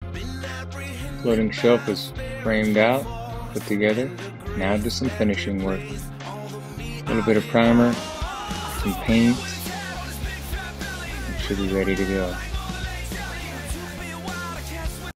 Floating shelf is framed out, put together. Now do some finishing work. A little bit of primer, some paint. It should be ready to go.